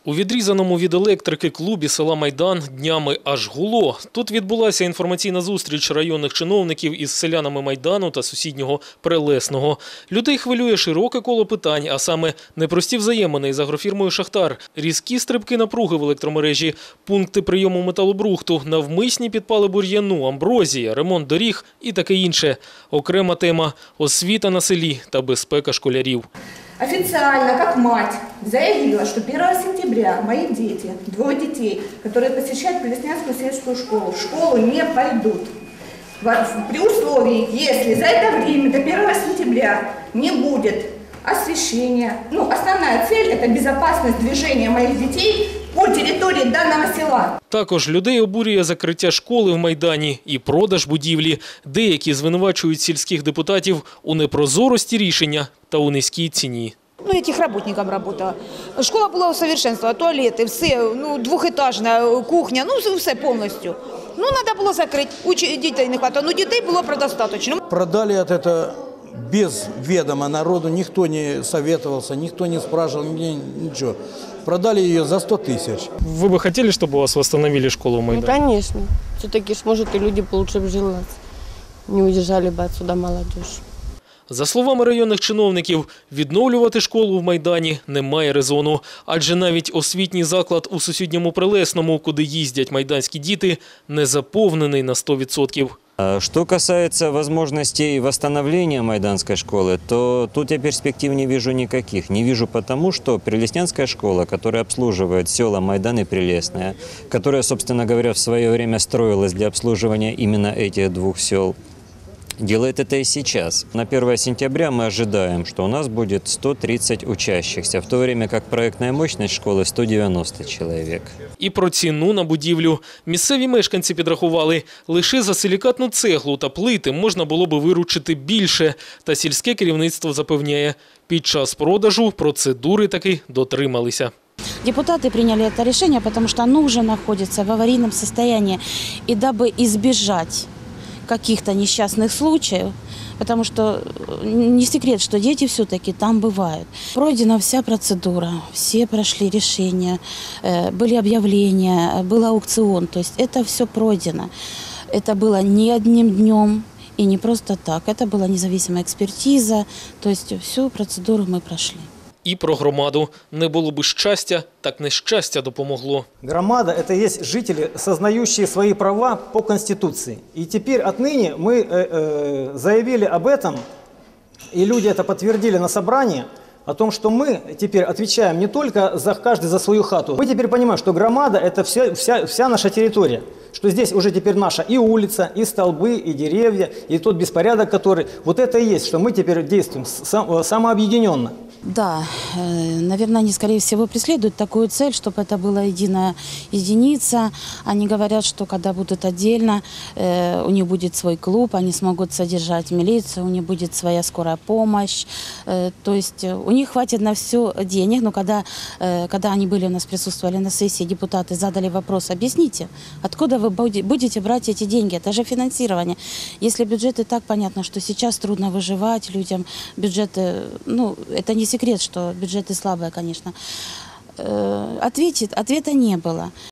У відрізаному від електрики клубі села Майдан днями аж гуло. Тут відбулася інформаційна зустріч районних чиновників із селянами Майдану та сусіднього Прилесного. Людей хвилює широке коло питань, а саме непрості взаємини із агрофірмою «Шахтар», різкі стрибки напруги в електромережі, пункти прийому металобрухту, навмисні підпали бур'яну, амброзія, ремонт доріг і таке інше. Окрема тема – освіта на селі та безпека школярів. Официально, как мать, заявила, что 1 сентября мои дети, 2 детей, которые посещают Прилеснянскую сельскую школу, в школу не пойдут. При условии, если за это время до 1 сентября не будет освещения. Основная цель – это безопасность движения моих детей по території даного села. Також людей обурює закриття школи в Майдані і продаж будівлі. Деякі звинувачують сільських депутатів у непрозорості рішення та у низькій ціні. Этих работникам работала. Школа була усовершенствована, туалети, все, двохетажна кухня, все повністю. Треба було закрити, дітей не хватало, дітей було предостаточно. Продали это без ведома народу, никто не советовался, никто не спрашивал, ничего. Продали ее за 100 тысяч. Вы бы хотели, чтобы у вас восстановили школу в Майдане? Конечно. Все-таки, может, и люди лучше бы жили, не уезжали бы отсюда молодежь. За словами районних чиновників, відновлювати школу в Майдані немає резону. Адже навіть освітній заклад у сусідньому Прилесному, куди їздять майданські діти, не заповнений на 100%. Что касается возможностей восстановления майданской школы, то тут я перспектив не вижу никаких. Не вижу потому, что Прилеснянская школа, которая обслуживает села Майдан и Прилесное, которая, собственно говоря, в свое время строилась для обслуживания именно этих двух сел, делает это и сейчас. На 1 сентября мы ожидаем, что у нас будет 130 учащихся, в то время как проектная мощность школы 190 человек. І про ціну на будівлю. Місцеві мешканці підрахували, лише за силікатну цеглу та плити можна було би виручити більше. Та сільське керівництво запевняє, під час продажу процедури таки дотрималися. Депутаты приняли это решение, потому что оно уже находится в аварийном состоянии. И дабы избежать каких-то несчастных случаев, потому что не секрет, что дети все-таки там бывают. Пройдена вся процедура, все прошли решения, были объявления, был аукцион, то есть это все пройдено. Это было не одним днем и не просто так, это была независимая экспертиза, то есть всю процедуру мы прошли. І про громаду. Не було би щастя, так нещастя допомогло. Громада – это есть жители, сознающие свои права по Конституции. И теперь отныне мы заявили об этом, и люди это подтвердили на собрании, о том, что мы теперь отвечаем не только каждый за свою хату. Мы теперь понимаем, что громада – это вся наша территория. Что здесь уже теперь наша и улица, и столбы, и деревья, и тот беспорядок, который… Вот это и есть, что мы теперь действуем самообъединенно. Да, наверное, они, скорее всего, преследуют такую цель, чтобы это была единая единица. Они говорят, что когда будут отдельно, у них будет свой клуб, они смогут содержать милицию, у них будет своя скорая помощь. То есть у них хватит на все денег. Но когда они были у нас, присутствовали на сессии, депутаты задали вопрос, объясните, откуда вы будете брать эти деньги? Это же финансирование. Если бюджет и так понятно, что сейчас трудно выживать людям, бюджеты, это не секрет, что бюджеты слабые, конечно. Ответа не было.